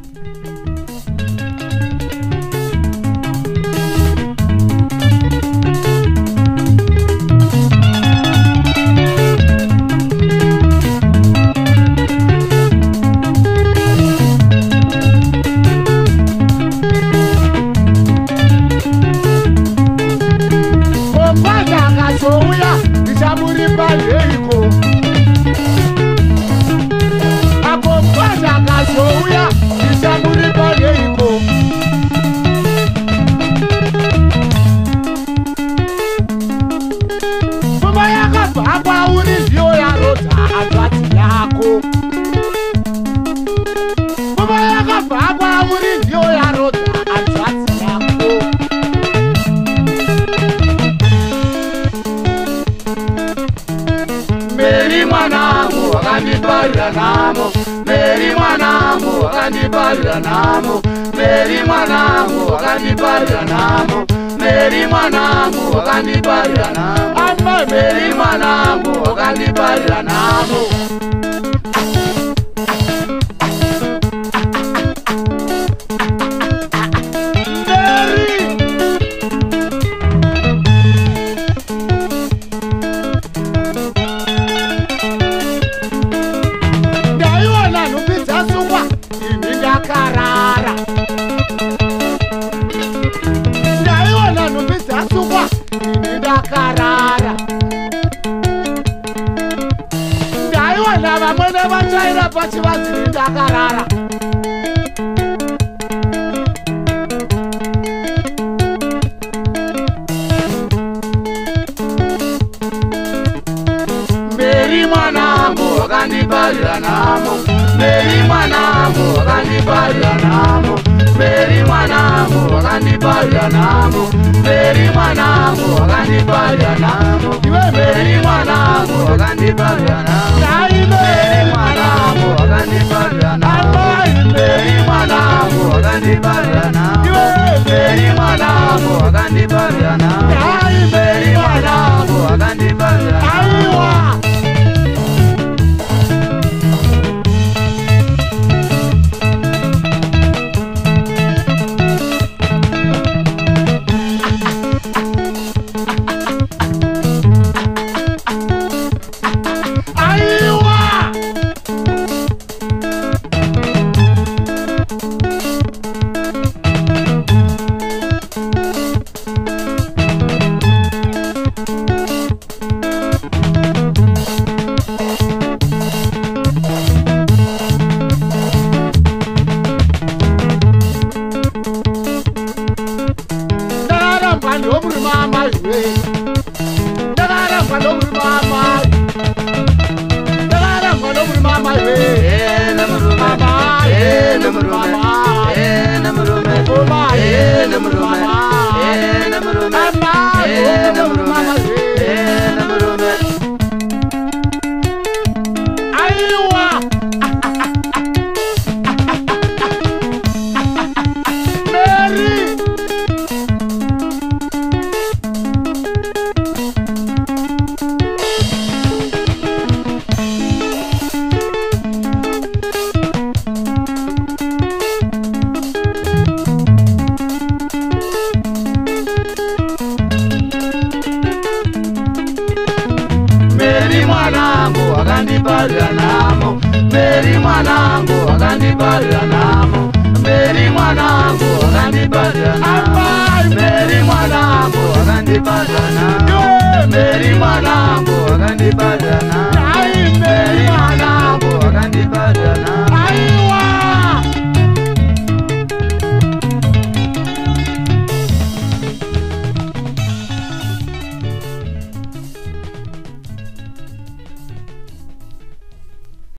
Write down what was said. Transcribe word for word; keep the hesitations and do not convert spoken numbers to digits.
Meri mwanangu wakandibarira namo, Meri mwanangu wakandibarira namo, Meri mwanangu wakandibarira namo, Meri mwanangu wakandibarira namo, Meri mwanangu wakandibarira namo. Karara ndaiona vamwene vachaira pachivazirinda karara Meri mwanangu wakandibarira namo, Meri mwanangu wakandibarira namo, Meri mwanangu wakandibarira namo, Meri mwanangu wakandibarira namo, Meri mwanangu wakandibarira namo, Meri mwanangu wakandibarira namo, Meri mwanangu wakandibarira namo, Meri mwanangu wakandibarira namo, Meri mwanangu wakandibarira namo. Meri mwanangu wakandibarira namo, Meri mwanangu wakandibarira namo, Meri mwanangu wakandibarira namo, Meri mwanangu wakandibarira namo, Meri mwanangu wakandibarira namo, Meri mwanangu wakandibarira namo.